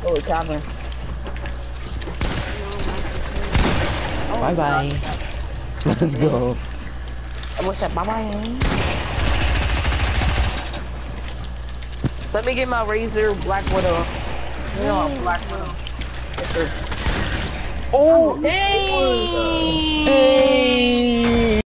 Oh, Calvin. Bye bye. Let's go. What's up? Bye bye. Let me get my Razor Black Widow. You know, Black Widow. Yes, sir. Oh! Dang! Hey!